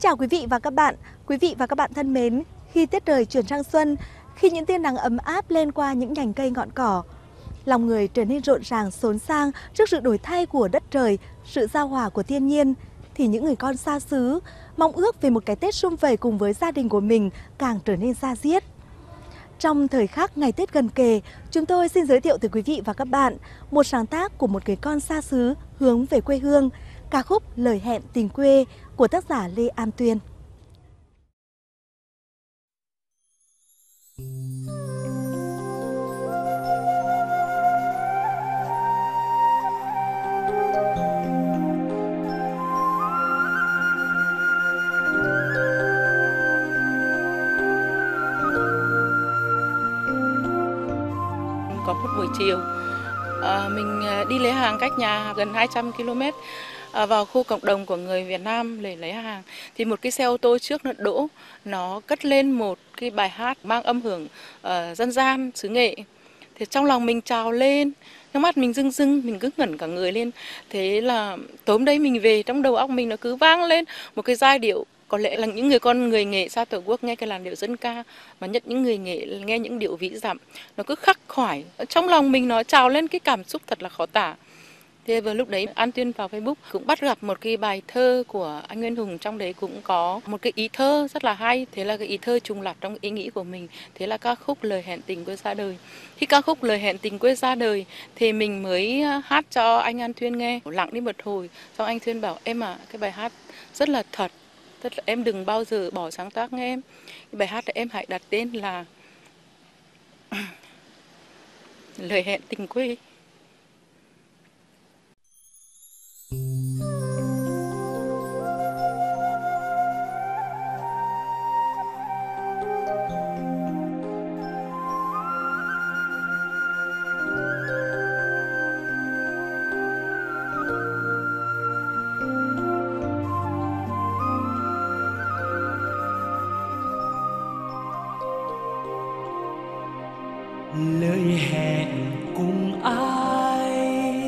chào quý vị và các bạn. Quý vị và các bạn thân mến, khi tiết trời chuyển sang xuân, khi những tia nắng ấm áp lên qua những nhành cây ngọn cỏ, lòng người trở nên rộn ràng xốn sang trước sự đổi thay của đất trời, sự giao hòa của thiên nhiên, thì những người con xa xứ mong ước về một cái Tết sum vầy cùng với gia đình của mình càng trở nên da diết. Trong thời khắc ngày Tết gần kề, chúng tôi xin giới thiệu tới quý vị và các bạn một sáng tác của một người con xa xứ hướng về quê hương, ca khúc Lời hẹn tình quê của tác giả Lê An Tuyên. Có một buổi chiều, mình đi lấy hàng cách nhà gần 200 km vào khu cộng đồng của người Việt Nam để lấy hàng. Thì một cái xe ô tô trước nó đỗ, nó cất lên một cái bài hát mang âm hưởng dân gian xứ Nghệ. Thì trong lòng mình trào lên, nước mắt mình rưng rưng, mình cứ ngẩn cả người lên. Thế là tối hôm đấy mình về, trong đầu óc mình nó cứ vang lên một cái giai điệu. Có lẽ là những người Nghệ xa Tổ quốc nghe cái làn điệu dân ca, mà nhất những người Nghệ nghe những điệu vĩ dặm, nó cứ khắc khoải trong lòng mình, nó trào lên cái cảm xúc thật là khó tả. Thế vừa lúc đấy An Tuyên vào Facebook cũng bắt gặp một cái bài thơ của anh Nguyên Hùng, trong đấy cũng có một cái ý thơ rất là hay. Thế là cái ý thơ trùng lặp trong ý nghĩ của mình. Thế là ca khúc Lời hẹn tình quê ra đời. Khi ca khúc Lời hẹn tình quê ra đời thì mình mới hát cho anh An Tuyên nghe. Lặng đi một hồi, xong anh Tuyên bảo em à, cái bài hát rất là thật. Tức là em đừng bao giờ bỏ sáng tác nghe em. Cái bài hát này em hãy đặt tên là Lời hẹn tình quê. Lời hẹn cùng ai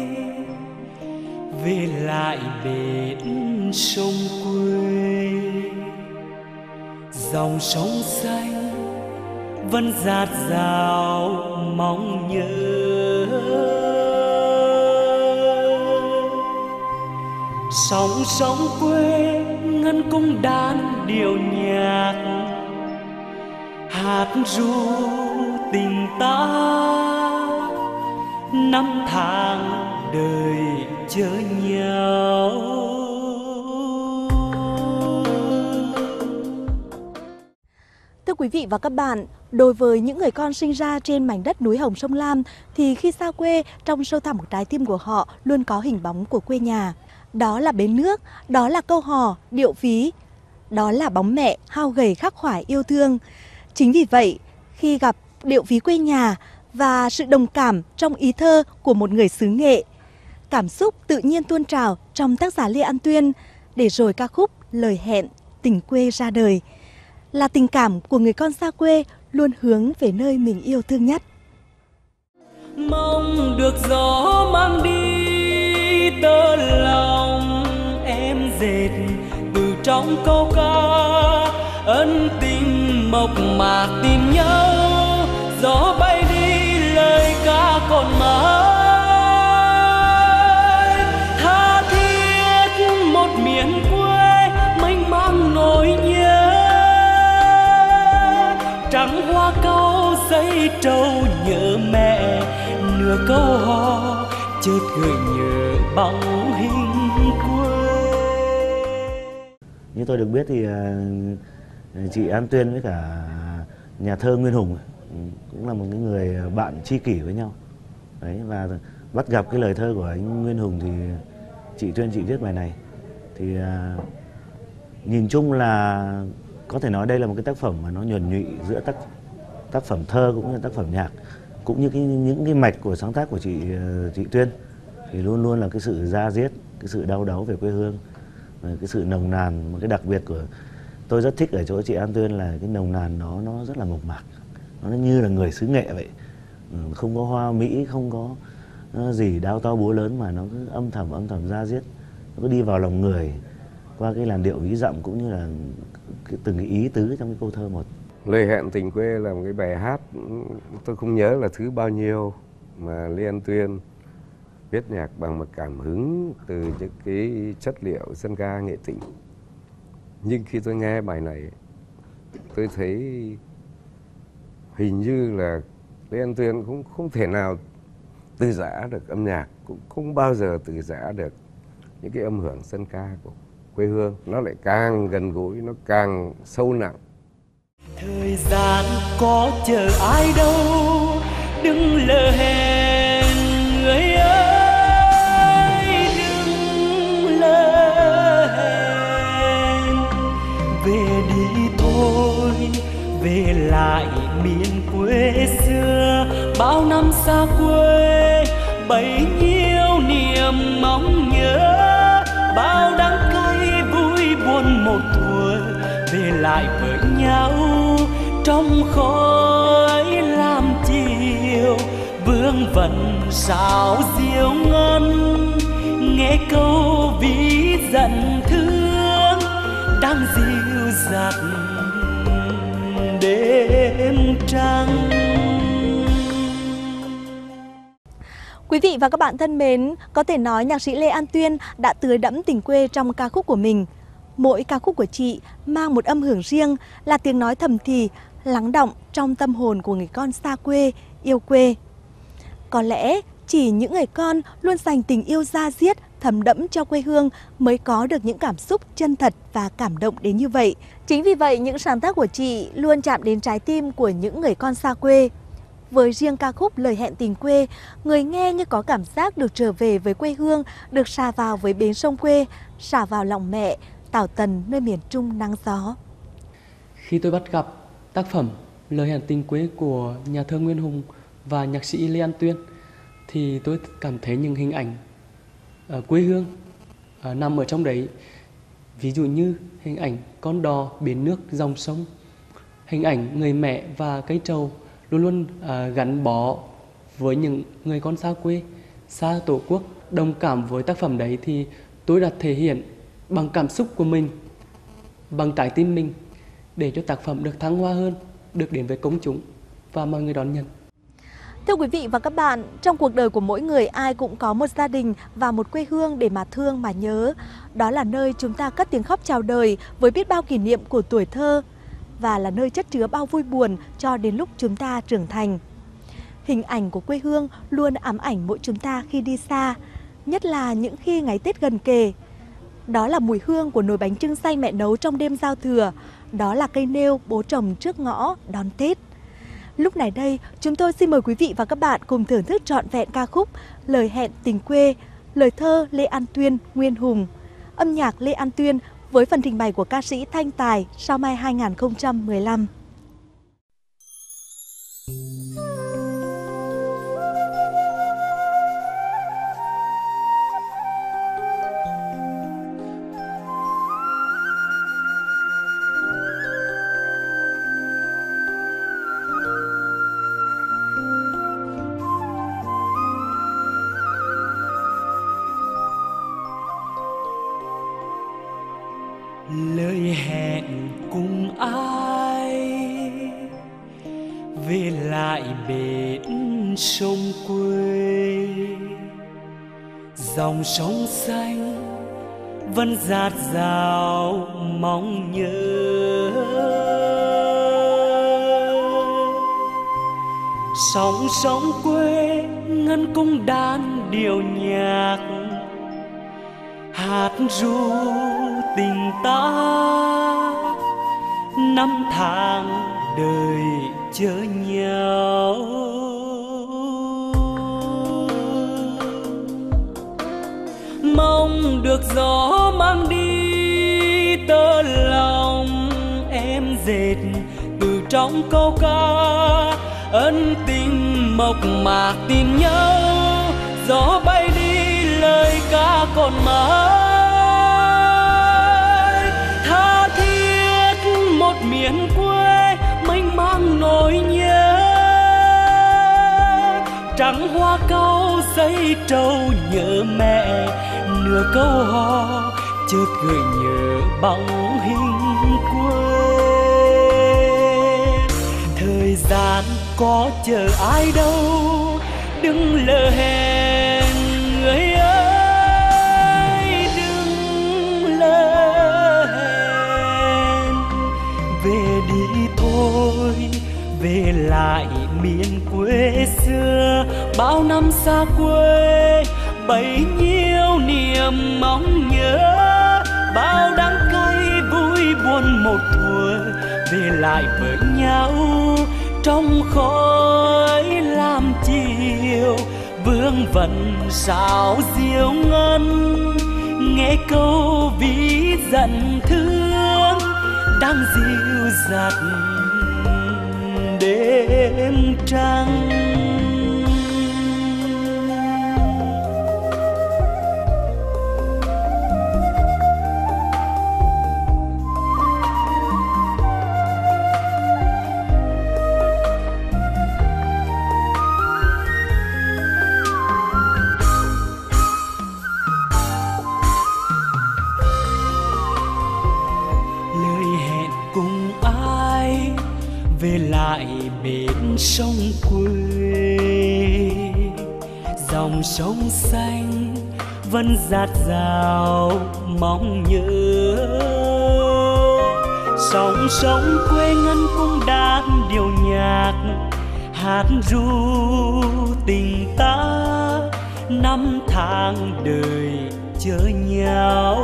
về lại bến sông quê, dòng sông xanh vẫn dạt dào mong nhớ. Sóng sông quê ngân cung đàn điệu nhạc, hát ru tình ta năm tháng đời chờ nhau. Thưa quý vị và các bạn, đối với những người con sinh ra trên mảnh đất núi Hồng sông Lam thì khi xa quê, trong sâu thẳm một trái tim của họ luôn có hình bóng của quê nhà. Đó là bến nước, đó là câu hò, điệu ví, đó là bóng mẹ hao gầy khắc khoải yêu thương. Chính vì vậy, khi gặp điệu ví quê nhà và sự đồng cảm trong ý thơ của một người xứ Nghệ, cảm xúc tự nhiên tuôn trào trong tác giả Lê An Tuyên, để rồi ca khúc Lời hẹn tình quê ra đời. Là tình cảm của người con xa quê luôn hướng về nơi mình yêu thương nhất. Mong được gió mang đi tơ lòng em dệt từ trong câu ca, ân tình mộc mạc tìm nhau. Gió bay đi lời ca còn mãi, tha thiết một miền quê mênh mang nỗi nhớ. Trắng hoa cau dây trâu nhớ mẹ, nửa câu hò chợt gợi nhớ bóng hình quê. Như tôi được biết thì chị An Tuyên với cả nhà thơ Nguyên Hùng cũng là một cái người bạn tri kỷ với nhau. Đấy, và bắt gặp cái lời thơ của anh Nguyên Hùng thì chị Tuyên viết bài này. Thì nhìn chung là có thể nói đây là một cái tác phẩm mà nó nhuần nhụy giữa tác phẩm thơ cũng như tác phẩm nhạc, cũng như những cái mạch của sáng tác của chị Tuyên thì luôn luôn là cái sự da diết, cái sự đau đáu về quê hương, cái sự nồng nàn. Một cái đặc biệt của tôi rất thích ở chỗ chị An Tuyên là cái nồng nàn nó rất là mộc mạc, nó như là người xứ Nghệ vậy, không có hoa mỹ, không có gì đao to búa lớn, mà nó cứ âm thầm da diết, nó cứ đi vào lòng người, qua cái làn điệu ví dặm cũng như là từng cái ý tứ trong cái câu thơ một. Lời hẹn tình quê là một cái bài hát tôi không nhớ là thứ bao nhiêu mà Lê An Tuyên viết nhạc bằng một cảm hứng từ những cái chất liệu dân ca nghệ tĩnh. Nhưng khi tôi nghe bài này, tôi thấy hình như là Lê An Tuyên cũng không thể nào từ giã được âm nhạc, cũng không bao giờ từ giã được những cái âm hưởng dân ca của quê hương. Nó lại càng gần gũi, nó càng sâu nặng. Thời gian có chờ ai đâu, đừng lỡ hẹn người ơi, đừng lỡ hẹn. Về đi thôi, về lại miền quê xưa, bao năm xa quê bấy nhiêu niềm mong nhớ, bao đắng cay vui buồn một thuở, về lại với nhau trong khói lam chiều, vương vấn sao diệu ngân, nghe câu ví dặn thương đang dịu dặt đêm trăng. Quý vị và các bạn thân mến, có thể nói nhạc sĩ Lê An Tuyên đã tưới đẫm tình quê trong ca khúc của mình. Mỗi ca khúc của chị mang một âm hưởng riêng, là tiếng nói thầm thì, lắng đọng trong tâm hồn của người con xa quê, yêu quê. Có lẽ chỉ những người con luôn dành tình yêu da diết, thấm đẫm cho quê hương mới có được những cảm xúc chân thật và cảm động đến như vậy. Chính vì vậy, những sáng tác của chị luôn chạm đến trái tim của những người con xa quê. Với riêng ca khúc Lời hẹn tình quê, người nghe như có cảm giác được trở về với quê hương, được xà vào với bến sông quê, xà vào lòng mẹ, tảo tần nơi miền Trung nắng gió. Khi tôi bắt gặp tác phẩm Lời hẹn tình quê của nhà thơ Nguyên Hùng và nhạc sĩ Lê An Tuyên, thì tôi cảm thấy những hình ảnh quê hương nằm ở trong đấy. Ví dụ như hình ảnh con đò, bến nước, dòng sông, hình ảnh người mẹ và cây trầu luôn luôn gắn bó với những người con xa quê, xa tổ quốc. Đồng cảm với tác phẩm đấy thì tôi đã thể hiện bằng cảm xúc của mình, bằng trái tim mình, để cho tác phẩm được thăng hoa hơn, được đến với công chúng và mọi người đón nhận. Thưa quý vị và các bạn, trong cuộc đời của mỗi người ai cũng có một gia đình và một quê hương để mà thương mà nhớ. Đó là nơi chúng ta cất tiếng khóc chào đời với biết bao kỷ niệm của tuổi thơ, và là nơi chất chứa bao vui buồn cho đến lúc chúng ta trưởng thành. Hình ảnh của quê hương luôn ám ảnh mỗi chúng ta khi đi xa, nhất là những khi ngày Tết gần kề. Đó là mùi hương của nồi bánh chưng xay mẹ nấu trong đêm giao thừa, đó là cây nêu bố trồng trước ngõ đón Tết. Lúc này đây, chúng tôi xin mời quý vị và các bạn cùng thưởng thức trọn vẹn ca khúc Lời hẹn tình quê, lời thơ Lê An Tuyên, Nguyên Hùng, âm nhạc Lê An Tuyên với phần trình bày của ca sĩ Thanh Tài, Sao Mai 2015. Lời hẹn cùng ai về lại bến sông quê, dòng sông xanh vẫn dạt dào mong nhớ. Sóng sông quê ngân cung đàn điệu nhạc, hát ru tình ta năm tháng đời chờ nhau. Mong được gió mang đi tơ lòng em dệt từ trong câu ca, ân tình mộc mạc tìm nhau. Gió bay đi lời ca còn mãi, tha thiết một miền quê mênh mang nỗi nhớ. Trắng hoa cau giấy trầu nhớ mẹ, nửa câu hò chợt gợi nhớ bóng hình quê. Thời gian có chờ ai đâu, đừng lỡ hẹn người ơi, đừng lỡ hẹn. Về đi thôi, về lại miền quê xưa, bao năm xa quê bấy nhiêu niềm mong nhớ. Bao đắng cay vui buồn một thuở, về lại với nhau trong khói lam chiều. Vương vấn sao diệu ngân, nghe câu ví dặn thương đang dịu dặt đêm trăng. Về lại bến sông quê, dòng sông xanh vẫn dạt dào mong nhớ. Sóng sông quê ngân cũng đang điệu nhạc, hát ru tình ta năm tháng đời chờ nhau.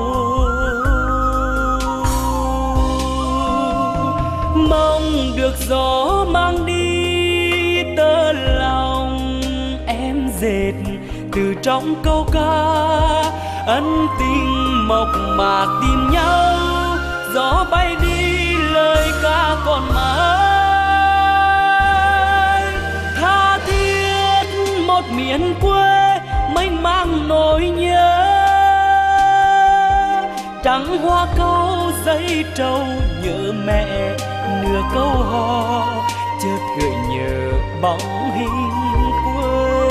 Mong được gió mang đi tơ lòng em dệt từ trong câu ca, ân tình mộc mạc tìm nhau. Gió bay đi lời ca còn mãi, tha thiết một miền quê mênh mang nỗi nhớ. Trắng hoa cau giấy trầu nhớ mẹ, nửa câu hò chợt gợi nhớ bóng hình quê.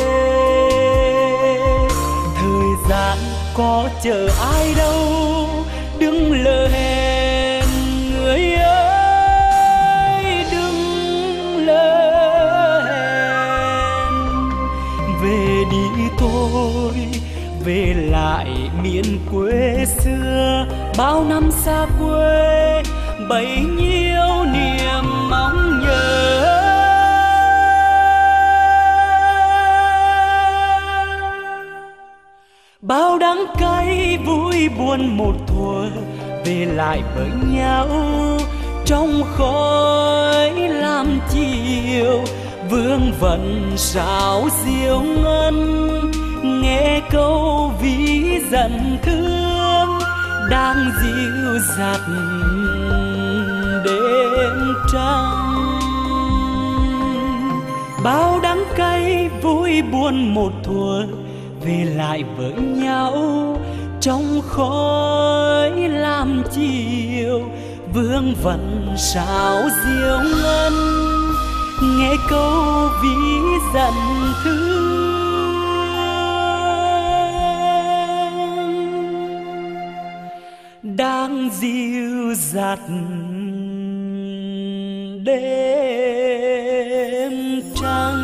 Thời gian có chờ ai đâu, đừng lỡ hẹn người ơi, đừng lỡ hẹn. Về đi thôi, về lại miền quê xưa, bao năm xa quê bấy nhiêu niềm mong nhớ. Bao đắng cay vui buồn một thuở, về lại với nhau trong khói lam chiều. Vương vấn sao diệu ngân, nghe câu ví dặn thương đang dịu dặt đêm trăng. Bao đắng cay vui buồn một thuở, về lại với nhau trong khói lam chiều. Vương vấn sao diệu ngân, nghe câu ví dặn thương đang dịu dặt đêm trăng.